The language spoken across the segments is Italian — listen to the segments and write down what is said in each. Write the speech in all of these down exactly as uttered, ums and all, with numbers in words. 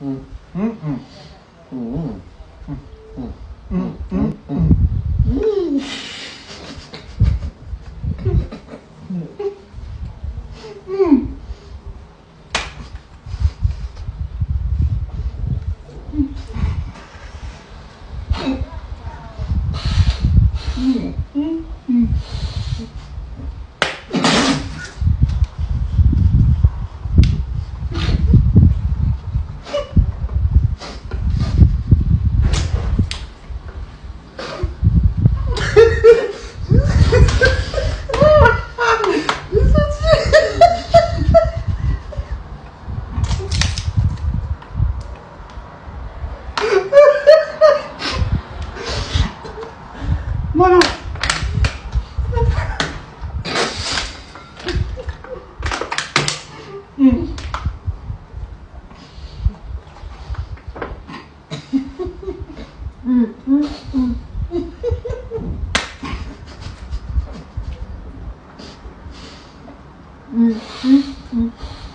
Mm, mm, mm. Mm, mm, mm, mm, mm. Mm. Ma no! Mm. Mm, mm, mm. Mm, mm, mm.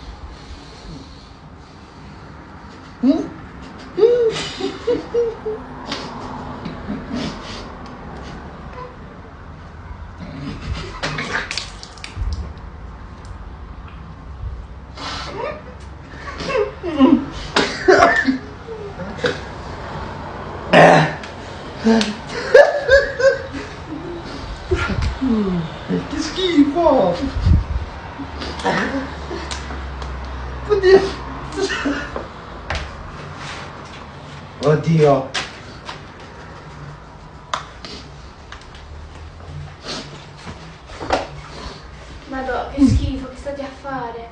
Mm. Mm, che schifo! Oddio! Oddio! Madò, che schifo, che state a fare?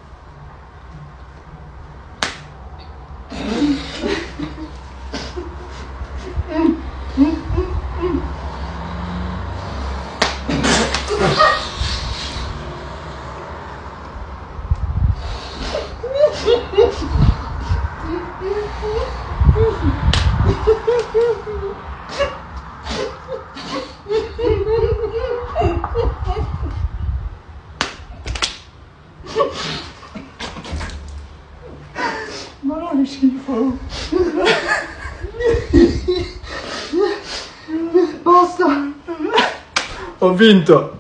Ma non è schifo! Basta! Ho vinto!